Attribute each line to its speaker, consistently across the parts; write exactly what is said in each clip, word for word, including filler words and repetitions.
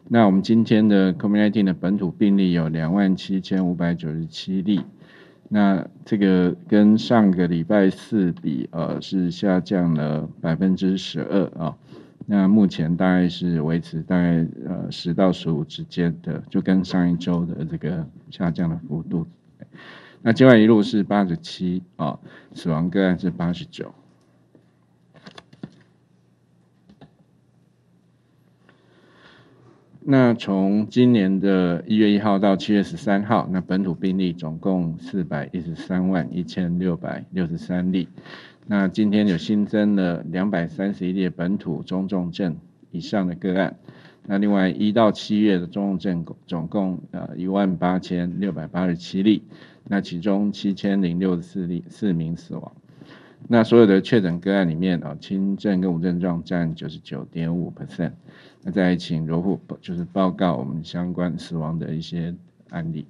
Speaker 1: 那我们今天的 COVID 十九 的本土病例有两万七千五百九十七例，那这个跟上个礼拜四比，呃，是下降了百分之十二啊。那目前大概是维持大概呃十到十五之间的，就跟上一周的这个下降的幅度。那境外一路是八十七啊，死亡个案是八十九。那从今年的一月一号到七月十三号，那本土病例总共四百一十三万一千六百六十三例。那今天有新增了两百三十一例本土中重症以上的个案。那另外一到七月的中重症总共呃一万八千六百八十七例，那其中七千零六十四例四名死亡。那所有的确诊个案里面啊，轻症跟无症状占 百分之九十九点五。那再请柔虎就是报告我们相关死亡的一些案例。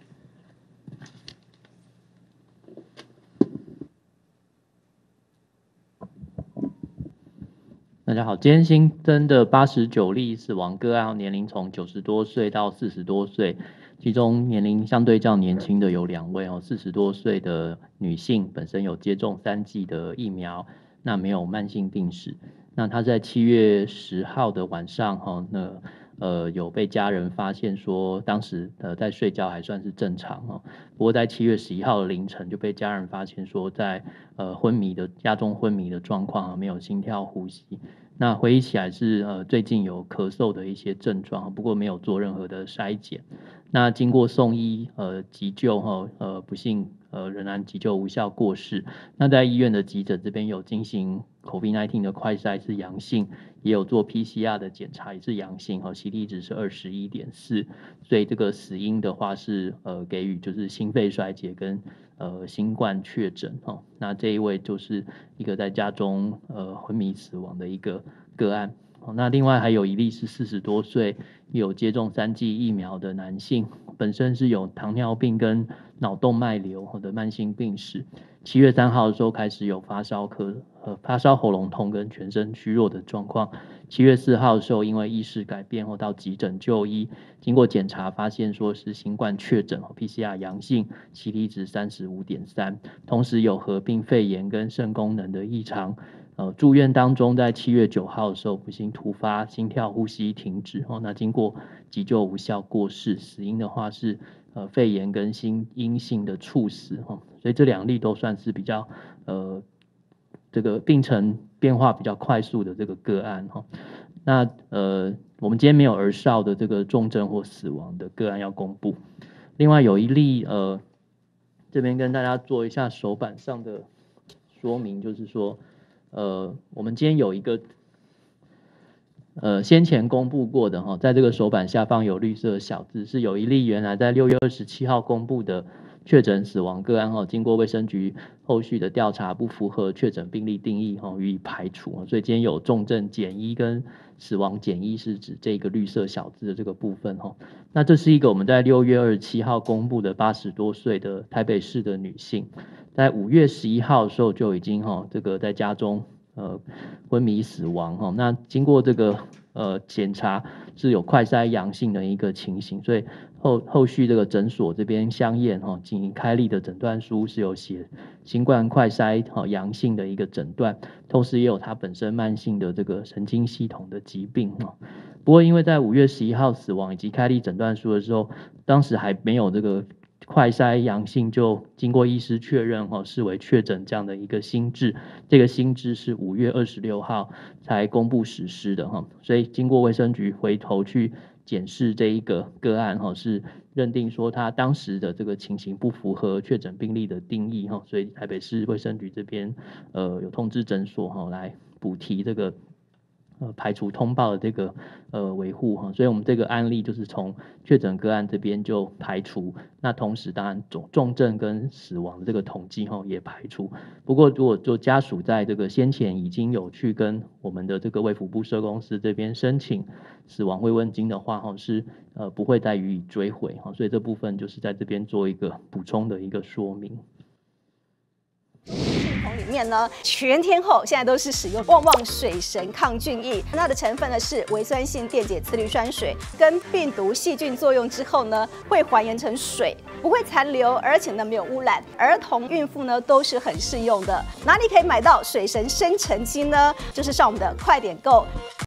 Speaker 2: 大家好，今天新增的八十九例死亡个案，年龄从九十多岁到四十多岁，其中年龄相对较年轻的有两位哦，四十多岁的女性本身有接种三剂的疫苗，那没有慢性病史。那她在七月十号的晚上哈，那呃有被家人发现说，当时呃在睡觉还算是正常哦，不过在七月十一号的凌晨就被家人发现说在呃昏迷的家中昏迷的状况，没有心跳呼吸。那回忆起来是呃最近有咳嗽的一些症状，不过没有做任何的筛检。那经过送医呃急救哈，呃不幸呃仍然急救无效过世。那在医院的急诊这边有进行 COVID 十九 的快筛是阳性，也有做 P C R 的检查也是阳性，哈 ，C T 值是 二十一点四， 所以这个死因的话是呃给予就是心肺衰竭跟呃新冠确诊哈。那这一位就是一个在家中呃昏迷死亡的一个个案。那另外还有一例是四十多岁，有接种三剂疫苗的男性，本身是有糖尿病跟脑动脉瘤的慢性病史。七月三号的时候开始有发烧、咳、呃发烧、喉咙痛跟全身虚弱的状况。七月四号的时候，因为意识改变后到急诊就医，经过检查发现说是新冠确诊 ，P C R 阳性 ，C T 值 三十五点三， 同时有合并肺炎跟肾功能的异常。呃，住院当中，在七月九号的时候，不幸突发心跳呼吸停止，哦，那经过急救无效过世，死因的话是呃肺炎跟心因性的猝死，哦，所以这两例都算是比较呃这个病程变化比较快速的这个个案，哈，那呃我们今天没有儿少的这个重症或死亡的个案要公布，另外有一例呃这边跟大家做一下手板上的说明，就是说。呃，我们今天有一个，呃，先前公布过的哈，在这个手板下方有绿色小字，是有一例原来在六月二十七号公布的确诊死亡个案哈，经过卫生局后续的调查不符合确诊病例定义哈，予以排除，所以今天有重症减一跟死亡减一是指这个绿色小字的这个部分哈。那这是一个我们在六月二十七号公布的八十多岁的台北市的女性。在五月十一号的时候就已经哈，这个在家中呃昏迷死亡哈。那经过这个呃检查是有快筛阳性的一个情形，所以后后续这个诊所这边相验哈，进行开立的诊断书是有写新冠快筛哈阳性的一个诊断，同时也有它本身慢性的这个神经系统的疾病哈。不过因为在五月十一号死亡以及开立诊断书的时候，当时还没有这个。快筛阳性就经过医师确认哈，视为确诊这样的一个新制，这个新制是五月二十六号才公布实施的哈，所以经过卫生局回头去检视这一个个案哈，是认定说他当时的这个情形不符合确诊病例的定义哈，所以台北市卫生局这边呃有通知诊所哈来补提这个。呃，排除通报的这个呃维护哈，所以我们这个案例就是从确诊个案这边就排除，那同时当然重重症跟死亡的这个统计哈也排除。不过如果就家属在这个先前已经有去跟我们的这个卫福部社公司这边申请死亡慰问金的话哈，是呃不会再予以追回哈，所以这部分就是在这边做一个补充的一个说明。
Speaker 3: 桶里面呢，全天候现在都是使用旺旺水神抗菌液，它的成分呢是微酸性电解次氯酸水，跟病毒细菌作用之后呢，会还原成水，不会残留，而且呢没有污染，儿童、孕妇呢都是很适用的。哪里可以买到水神生成机呢？就是上我们的快点购。